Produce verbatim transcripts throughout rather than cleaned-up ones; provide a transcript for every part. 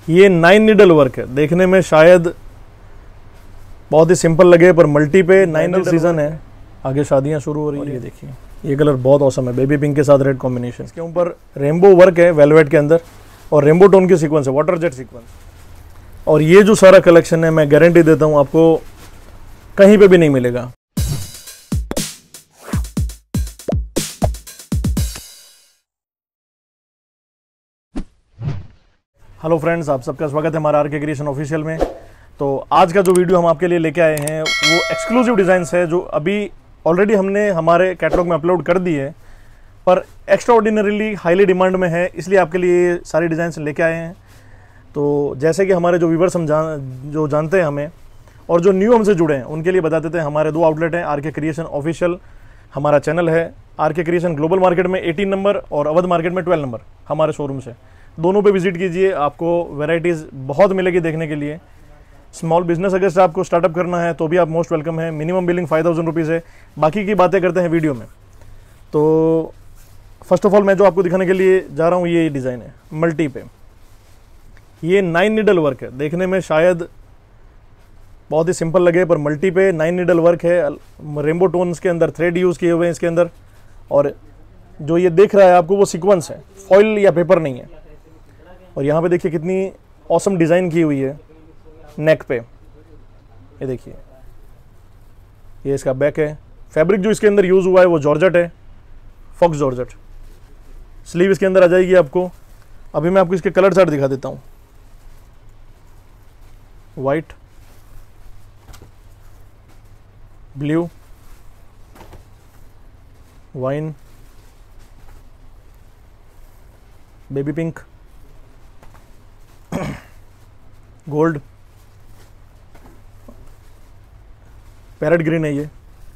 ये nine needle work है, देखने में शायद बहुत ही सिंपल लगे पर मल्टी पे नाइन नीडल सीजन है, आगे शादियां शुरू हो रही है। ये देखिए ये कलर बहुत औसम है, बेबी पिंक के साथ रेड कॉम्बिनेशन। इसके ऊपर रेनबो वर्क है वेलवेट के अंदर और रेनबो टोन की सीक्वेंस है, वाटर जेट सीक्वेंस। और ये जो सारा कलेक्शन है मैं गारंटी देता हूँ आपको कहीं पे भी नहीं मिलेगा। हेलो फ्रेंड्स, आप सबका स्वागत है हमारा आर के क्रिएशन ऑफिशियल में। तो आज का जो वीडियो हम आपके लिए लेके आए हैं वो एक्सक्लूसिव डिज़ाइंस है जो अभी ऑलरेडी हमने हमारे कैटलॉग में अपलोड कर दी है, पर एक्स्ट्रा ऑर्डिनरीली हाईली डिमांड में है, इसलिए आपके लिए सारी डिज़ाइंस लेके आए हैं। तो जैसे कि हमारे जो व्यूवर्स हम जान जो जानते हैं हमें और जो न्यू हमसे जुड़े हैं उनके लिए बता देते हैं, हमारे दो आउटलेट हैं। आर के क्रिएशन ऑफिशियल हमारा चैनल है, R K creation global market में एटीन नंबर और अवध मार्केट में ट्वेल्व नंबर हमारे शोरूम से। दोनों पे विजिट कीजिए, आपको वैरायटीज़ बहुत मिलेगी देखने के लिए। स्मॉल बिजनेस अगर से आपको स्टार्टअप करना है तो भी आप मोस्ट वेलकम है। Minimum billing five thousand rupees है। बाकी की बातें करते हैं वीडियो में। तो फर्स्ट ऑफ ऑल मैं जो आपको दिखाने के लिए जा रहा हूँ ये डिज़ाइन है मल्टी पे। ये नाइन नीडल वर्क है, देखने में शायद बहुत ही सिंपल लगे पर मल्टी पे नाइन नीडल वर्क है। रेनबो टोन्स के अंदर थ्रेड यूज़ किए हुए हैं इसके अंदर, और जो ये देख रहा है आपको वो सीक्वेंस है, फॉइल या पेपर नहीं है। और यहाँ पे देखिए कितनी ऑसम डिज़ाइन की हुई है नेक पे। ये देखिए ये इसका बैक है। फैब्रिक जो इसके अंदर यूज़ हुआ है वो जॉर्जेट है, फॉक्स जॉर्जेट। स्लीव इसके अंदर आ जाएगी आपको। अभी मैं आपको इसके कलर चार्ट दिखा देता हूँ। White, blue, wine, baby pink, gold, parrot green है ये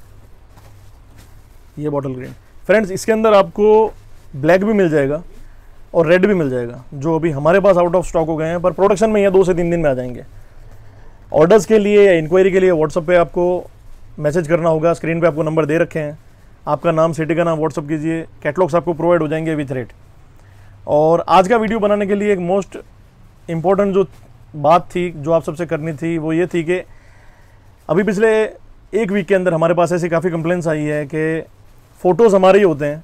ये बॉटल ग्रीन। फ्रेंड्स इसके अंदर आपको ब्लैक भी मिल जाएगा और रेड भी मिल जाएगा, जो अभी हमारे पास आउट ऑफ स्टॉक हो गए हैं, पर प्रोडक्शन में ये दो से तीन दिन में आ जाएंगे। ऑर्डर्स के लिए या इंक्वायरी के लिए व्हाट्सएप पे आपको मैसेज करना होगा। स्क्रीन पे आपको नंबर दे रखे हैं, आपका नाम, सिटी का नाम व्हाट्सअप कीजिए, कैटलॉग्स आपको प्रोवाइड हो जाएंगे विथ रेट। और आज का वीडियो बनाने के लिए एक मोस्ट इम्पॉर्टेंट जो बात थी जो आप सबसे करनी थी वो ये थी कि अभी पिछले एक वीक के अंदर हमारे पास ऐसी काफ़ी कंप्लेंट्स आई है कि फ़ोटोज़ हमारे ही होते हैं,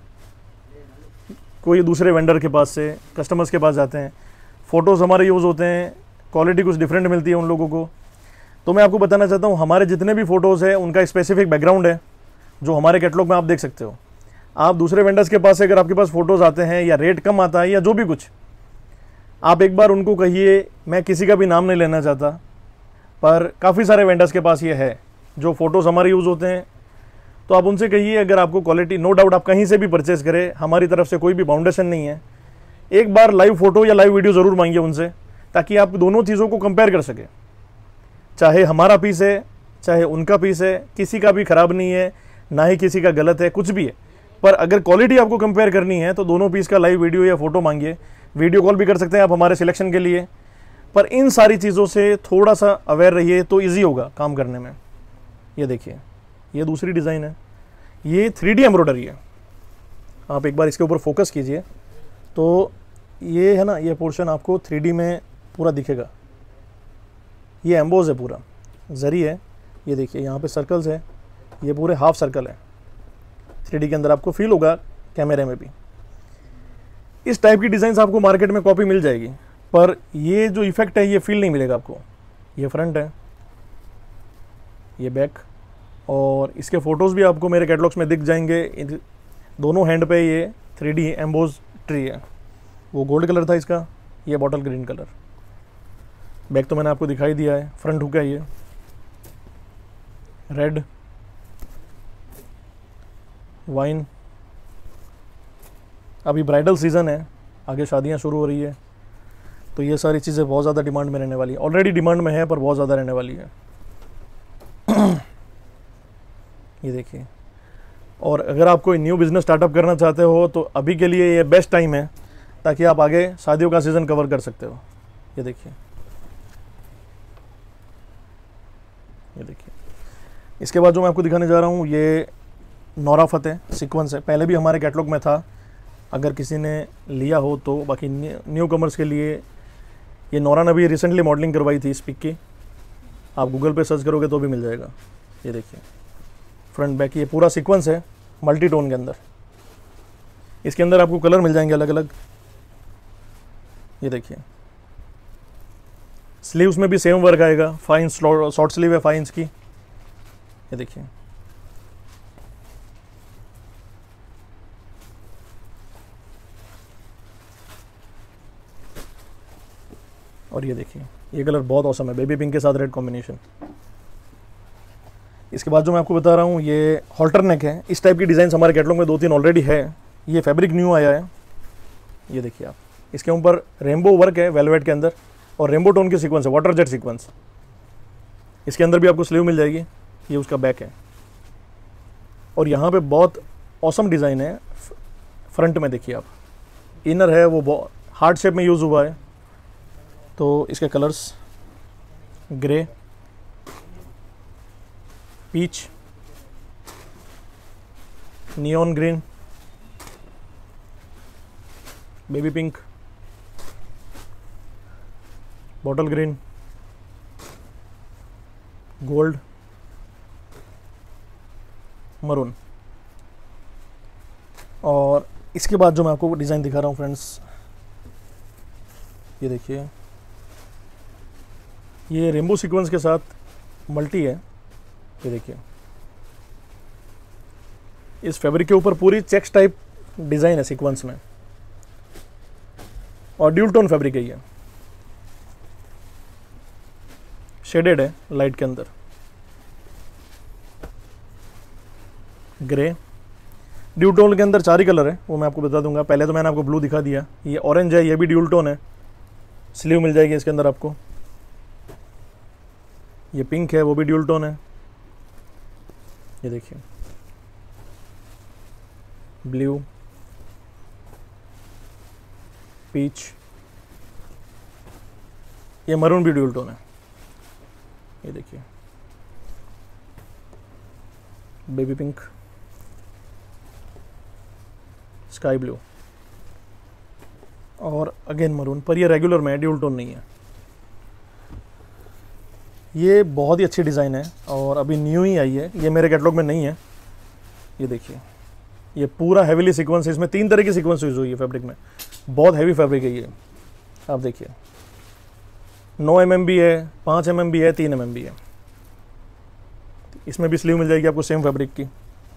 कोई दूसरे वेंडर के पास से कस्टमर्स के पास जाते हैं, फ़ोटोज़ हमारे यूज़ होते हैं, क्वालिटी कुछ डिफरेंट मिलती है उन लोगों को। तो मैं आपको बताना चाहता हूँ हमारे जितने भी फ़ोटोज़ हैं उनका स्पेसिफिक बैकग्राउंड है जो हमारे कैटलॉग में आप देख सकते हो। आप दूसरे वेंडर्स के पास से अगर आपके पास फ़ोटोज़ आते हैं या रेट कम आता है या जो भी कुछ, आप एक बार उनको कहिए, मैं किसी का भी नाम नहीं लेना चाहता, पर काफ़ी सारे वेंडर्स के पास ये है जो फ़ोटोज़ हमारे यूज़ होते हैं। तो आप उनसे कहिए अगर आपको क्वालिटी, नो डाउट आप कहीं से भी परचेज़ करें, हमारी तरफ से कोई भी बाउंडेशन नहीं है। एक बार लाइव फ़ोटो या लाइव वीडियो ज़रूर मांगिए उनसे, ताकि आप दोनों चीज़ों को कंपेयर कर सकें। चाहे हमारा पीस है चाहे उनका पीस है, किसी का भी ख़राब नहीं है, ना ही किसी का गलत है, कुछ भी है। पर अगर क्वालिटी आपको कंपेयर करनी है तो दोनों पीस का लाइव वीडियो या फ़ोटो मांगिए। वीडियो कॉल भी कर सकते हैं आप हमारे सिलेक्शन के लिए। पर इन सारी चीज़ों से थोड़ा सा अवेयर रहिए तो इजी होगा काम करने में। ये देखिए ये दूसरी डिज़ाइन है, ये थ्री डी एम्ब्रॉयडरी है। आप एक बार इसके ऊपर फोकस कीजिए तो ये है ना, ये पोर्शन आपको थ्री डी में पूरा दिखेगा। ये एम्बोज है, पूरा जरी है। ये देखिए यहाँ पे सर्कल्स है, ये पूरे हाफ सर्कल है। थ्री डी के अंदर आपको फील होगा कैमरे में भी। इस टाइप की डिज़ाइंस आपको मार्केट में कॉपी मिल जाएगी, पर ये जो इफेक्ट है ये फील नहीं मिलेगा आपको। ये फ्रंट है, ये बैक, और इसके फ़ोटोज़ भी आपको मेरे कैटलॉग्स में दिख जाएंगे। दोनों हैंड पे ये थ्री डी एम्बोज ट्री है। वो गोल्ड कलर था इसका, ये बॉटल ग्रीन कलर। बैक तो मैंने आपको दिखाई दिया है। फ्रंट हुक है ये रेड, वाइन। अभी ब्राइडल सीज़न है, आगे शादियां शुरू हो रही है, तो ये सारी चीज़ें बहुत ज़्यादा डिमांड में रहने वाली है। ऑलरेडी डिमांड में है पर बहुत ज़्यादा रहने वाली है। ये देखिए। और अगर आप कोई न्यू बिज़नेस स्टार्टअप करना चाहते हो तो अभी के लिए ये बेस्ट टाइम है, ताकि आप आगे शादियों का सीज़न कवर कर सकते हो। ये देखिए, ये देखिए। इसके बाद जो मैं आपको दिखाने जा रहा हूँ ये नोरा फतेह सीक्वेंस है। पहले भी हमारे कैटलॉग में था, अगर किसी ने लिया हो तो। बाकी न्यू कमर्स के लिए ये नोरा ने भी रिसेंटली मॉडलिंग करवाई थी इस पिक की, आप गूगल पे सर्च करोगे तो भी मिल जाएगा। ये देखिए फ्रंट बैक, ये पूरा सीक्वेंस है मल्टी टोन के अंदर। इसके अंदर आपको कलर मिल जाएंगे अलग अलग। ये देखिए स्लीव्स में भी सेम वर्क आएगा, फाइन शॉर्ट स्लीव है फाइव इंच की। ये देखिए और ये देखिए ये कलर बहुत औसम है, बेबी पिंक के साथ रेड कॉम्बिनेशन। इसके बाद जो मैं आपको बता रहा हूँ ये हॉल्टर नेक है। इस टाइप की डिज़ाइन हमारे कैटलॉग में दो तीन ऑलरेडी है। ये फैब्रिक न्यू आया है। ये देखिए आप, इसके ऊपर रेनबो वर्क है वेलवेट के अंदर और रेनबो टोन की सीक्वेंस है, वाटर जेट सीक्वेंस। इसके अंदर भी आपको स्लीव मिल जाएगी। ये उसका बैक है और यहाँ पे बहुत औसम डिज़ाइन है। फ्रंट में देखिए आप, इनर है वो हार्ट शेप में यूज़ हुआ है। तो इसके colours grey, peach, neon green, baby pink, bottle green, gold, maroon. और इसके बाद जो मैं आपको डिज़ाइन दिखा रहा हूँ फ्रेंड्स, ये देखिए ये रेनबो सीक्वेंस के साथ मल्टी है। ये देखिए इस फैब्रिक के ऊपर पूरी चेक्स टाइप डिज़ाइन है सीक्वेंस में और ड्यूल टोन फैब्रिक है। ये शेडेड है लाइट के अंदर, ग्रे। ड्यूल टोन के अंदर चार ही कलर है, वो मैं आपको बता दूंगा। पहले तो मैंने आपको ब्लू दिखा दिया, ये ऑरेंज है, ये भी ड्यूल टोन है। स्लीव मिल जाएगी इसके अंदर आपको। ये पिंक है, वो भी ड्यूल टोन है। ये देखिए ब्लू, पीच, ये मरून भी ड्यूल टोन है। ये देखिए बेबी पिंक, स्काई ब्लू और अगेन मरून, पर ये रेगुलर में है, ड्यूल टोन नहीं है। ये बहुत ही अच्छी डिज़ाइन है और अभी न्यू ही आई है, ये मेरे कैटलॉग में नहीं है। ये देखिए ये पूरा हैवीली सीक्वेंस है, इसमें तीन तरह की सीक्वेंस यूज हुई है फैब्रिक में, बहुत हैवी फैब्रिक है ये। आप देखिए नौ एम एम भी है, पाँच एम एम भी है, तीन एम एम भी है। इसमें भी स्लीव मिल जाएगी आपको सेम फैब्रिक की।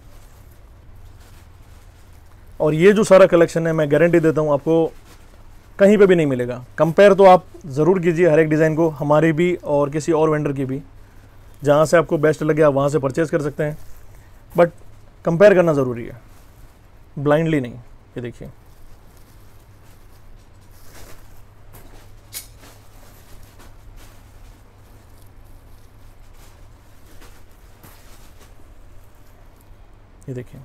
और ये जो सारा कलेक्शन है मैं गारंटी देता हूँ आपको कहीं पे भी नहीं मिलेगा। कंपेयर तो आप ज़रूर कीजिए हर एक डिज़ाइन को, हमारी भी और किसी और वेंडर की भी। जहाँ से आपको बेस्ट लगे आप वहाँ से परचेज़ कर सकते हैं, बट कंपेयर करना ज़रूरी है, ब्लाइंडली नहीं। ये देखिए ये देखिए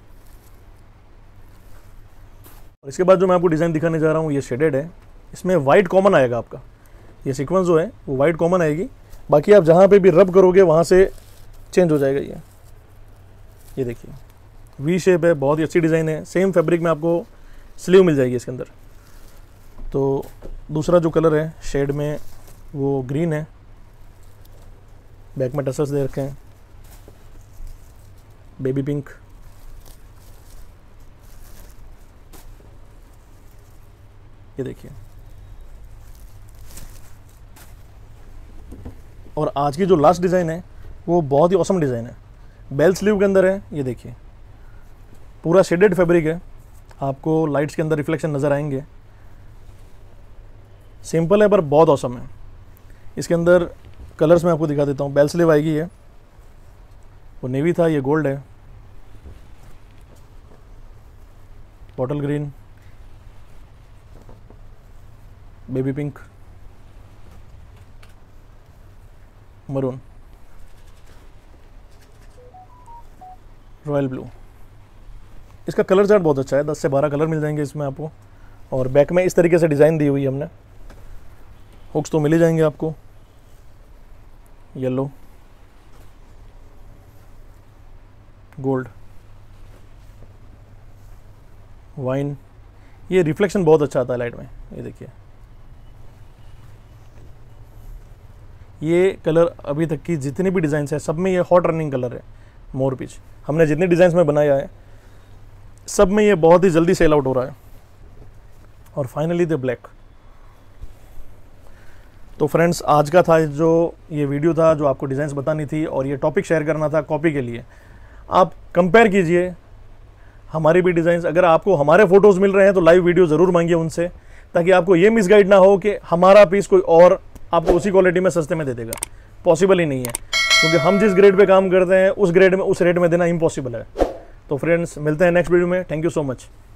और इसके बाद जो मैं आपको डिज़ाइन दिखाने जा रहा हूँ ये शेडेड है। इसमें वाइट कॉमन आएगा आपका, ये सीक्वेंस जो है वो वाइट कॉमन आएगी। बाकी आप जहाँ पे भी रब करोगे वहाँ से चेंज हो जाएगा ये। ये देखिए वी शेप है, बहुत ही अच्छी डिज़ाइन है। सेम फैब्रिक में आपको स्लीव मिल जाएगी इसके अंदर। तो दूसरा जो कलर है शेड में वो ग्रीन है, बैक में टसल्स दे रखे हैं, बेबी पिंक, ये देखिए। और आज की जो लास्ट डिज़ाइन है वो बहुत ही ऑसम डिज़ाइन है, बेल स्लीव के अंदर है। ये देखिए पूरा शेडेड फैब्रिक है, आपको लाइट्स के अंदर रिफ्लेक्शन नज़र आएंगे। सिंपल है पर बहुत ऑसम है। इसके अंदर कलर्स मैं आपको दिखा देता हूँ। बेल स्लीव आएगी, ये वो नेवी था, ये गोल्ड है, bottle green, baby pink, maroon, royal blue. इसका कलर चार्ट बहुत अच्छा है, दस से बारह कलर मिल जाएंगे इसमें आपको। और बैक में इस तरीके से डिज़ाइन दी हुई है हमने, हुक्स तो मिल ही जाएंगे आपको। येलो, गोल्ड, वाइन, ये रिफ्लेक्शन बहुत अच्छा आता है लाइट में। ये देखिए ये कलर अभी तक की जितनी भी डिज़ाइन है सब में ये हॉट रनिंग कलर है, मोर पीच। हमने जितने डिज़ाइन में बनाया है सब में ये बहुत ही जल्दी सेल आउट हो रहा है। और फाइनली द ब्लैक। तो फ्रेंड्स, आज का था जो ये वीडियो था, जो आपको डिज़ाइंस बतानी थी और ये टॉपिक शेयर करना था कॉपी के लिए। आप कंपेयर कीजिए हमारी भी डिज़ाइंस। अगर आपको हमारे फोटोज़ मिल रहे हैं तो लाइव वीडियो ज़रूर मांगिए उनसे, ताकि आपको ये मिसगाइड ना हो कि हमारा पीस कोई और आपको उसी क्वालिटी में सस्ते में दे देगा। पॉसिबल ही नहीं है, क्योंकि हम जिस ग्रेड पे काम करते हैं उस ग्रेड में उस रेट में देना इम्पॉसिबल है। तो फ्रेंड्स, मिलते हैं नेक्स्ट वीडियो में। Thank you so much.